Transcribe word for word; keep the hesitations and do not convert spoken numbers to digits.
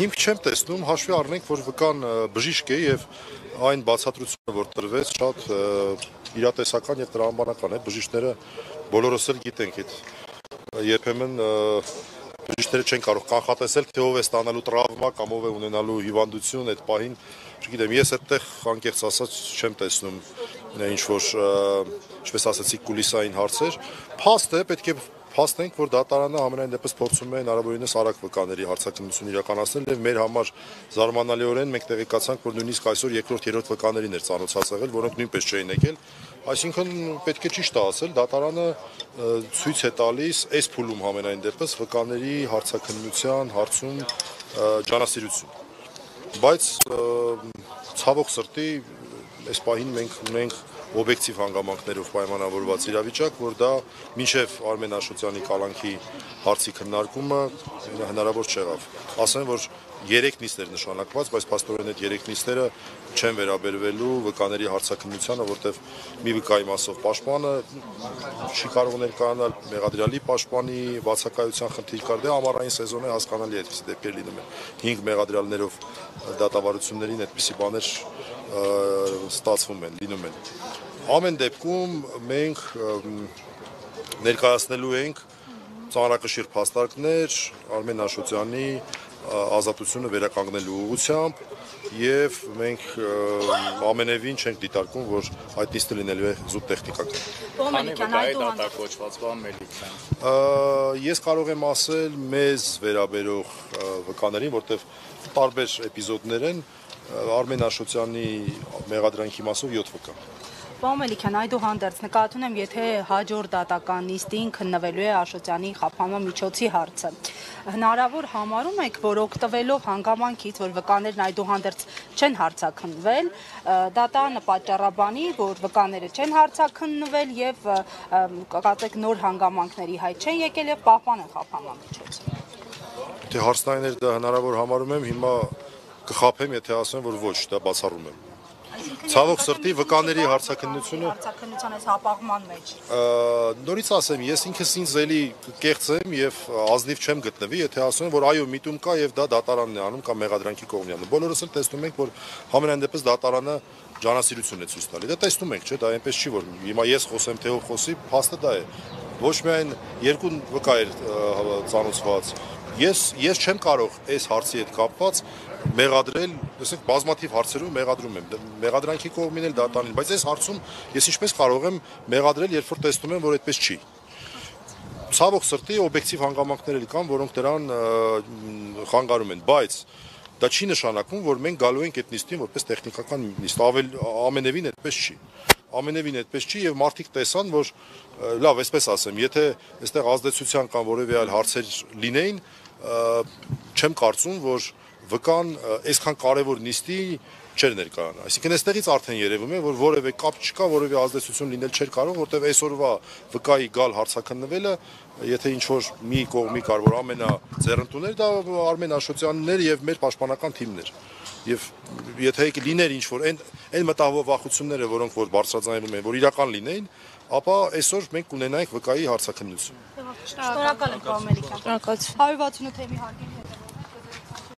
հիմք չեմ տեսնում, հաշվի առնենք, որ վկան բժիշկ է եւ այն բացատրությունը, որ տրվեց, շատ իրատեսական եւ տրամաբանական է, բժիշկները բոլորս էլ գիտենք այդ երբեմն բժիշկները չեն կարող կանխատեսել, թե ով է ստանալու տրավմա կամ ով է ունենալու հիվանդություն, այդ պահին, չգիտեմ, ես այդտեղ անկեղծ ասած չեմ տեսնում ինչ որ, ինչպես ասացիք, կուլիսային հարցեր, փաստ է, պետք է փաստենք, որ դատարանը ամենայն դեպս փորձում է հնարավորինս արագ վկաների հարցաքննություն իրականացնել եւ մեր համար զարմանալիորեն մենք տեղեկացանք, որ նույնիսկ այսօր երկրորդ, երրորդ վկաներին էր ծանոթացած եղել, որոնք նույնպես չէին եկել, այսինքն պետք է ճիշտ ասել, դատարանը ցույց է տալիս այս փուլում ամենայն դեպս վկաների հարցաքննության հարցում ջանասիրություն, բայց ցավոք սրտի այս պահին մենք ունենք օբյեկտիվ հանգամանքներով պայմանավորված իրավիճակ, որ դա մինչև Արմեն Աշոտյանի կալանքի հարցի քննարկումը հնարավոր չեղավ։ Ասեմ, որ երեք նիստեր նշանակված, բայց փաստորեն այդ երեք նիստերը չեն վերաբերվելու վկաների հարցաքննությանը, որտեղ մի վկայի մասով պաշտպանը չի կարող ներկայանալ, մեղադրյալի պաշտպանի բացակայության խնդիր կար, դե ամառային սեզոն է, հասկանալի է, այդպիսի դեպքեր լինում են։ հինգ մեղադրյալներով դատավարություններին այդպիսի բաներ ստացվում են, լինում են։ Ամեն դեպքում մենք ներկայացնելու ենք ծանրակշիռ փաստարկներ Արմեն Աշոտյանի ազատությունը վերականգնելու ուղղությամբ եւ մենք ամենևին չենք դիտարկում, որ այդ նիստը լինելու է զուտ տեխնիկական։ Ես կարող եմ ասել մեզ վերաբերող վկաներին, որտեղ տարբեր էպիզոդներ են, Արմեն Աշոտյանի մեղադրանքի մասով յոթ վկա։ Պարոն Մելիքյան, այդուհանդերձ նկատի ունեմ, եթե հաջորդ դատական նիստին քննվելու է Աշոտյանի խափանման միջոցի հարցը, հնարավոր համարում եք, որ օգտվելով հանգամանքից, որ վկաներն այդուհանդերձ չեն հարցաքննվել, դատարանը պատճառաբանի, որ վկաները չեն հարցաքննվել եւ կացեք նոր հանգամանքների հայտ չեն եկել եւ պահպանեն խափանման միջոցը։ Թե հարցնայիններ դա հնարավոր համարում եմ, հիմա կխափեմ, եթե ասեմ, որ ոչ, դա բացառում եմ։ Ցավոք սրտի վկաների հարցաքննությունը հարցաքննության այս հապաղման մեջ։ Նորից ասեմ, ես ինքս ինձ էլի կեղծ եմ եւ ազնիվ չեմ գտնվի, եթե ասում եմ, որ այո, միտում կա եւ դա դատարանն է անում կամ մեղադրանքի կողմնյանը։ Բոլորս էլ տեսնում ենք, որ համենայն դեպս դատարանը ջանասիրություն է ցույց տալի։ Դա տեսնում ենք, չէ՞, դա այնպես չի, որ հիմա ես խոսեմ, թե ով խոսի, փաստը դա է։ Ոչ միայն երկու վկա էր ծանոթված։ Ես ես չեմ կարող այս հարցի հետ կապված մեղադրել, ասենք բազմաթիվ հարցերով մեղադրում եմ, մեղադրանքի կողմին էլ դատարանին, բայց այս հարցում ես ինչպես կարող եմ մեղադրել, երբ որ տեսնում եմ, որ այդպես չի։ Ցավոք սրտի օբյեկտիվ հանգամանքներ կան, որոնք դրան խանգարում են, բայց դա չի նշանակում, որ մենք գալու ենք այդ նիստին որպես տեխնիկական նիստ, ավել ամենևին այդպես չի։ Ամենևին այդպես չի եւ մարդիկ տեսան, որ լավ, այսպես ասեմ, եթե այստեղ ազդեցության կամ որևէ այլ հարցեր լինեին, չեմ կարծում, որ վկան այսքան կարևոր նիստի չէր ներկայանա։ Այսինքն այստեղից արդեն երևում է, որ որևէ կապ չկա, որևէ ազդեցություն լինել չէր կարող, որտեղ այսօրվա վկայի գալ հարցաքննվելը, եթե ինչ որ մի կողմի կար, որ ամենաձեռնտուն էր, դա Արմեն Աշոտյանն էր եւ մեր պաշտպանական թիմն էր։ Եվ եթե լիներ ինչ որ այն մտահոգությունները, որոնք որ բարձրաձայնվում են, որ իրական լինեին, ապա այսօր մենք կունենայինք վկայի հարցաքննություն։ Շնորհակալ եմ, պարոն Մելիքյան։ Շնորհակալություն։ հարյուր վաթսունութ թեմի հարգելի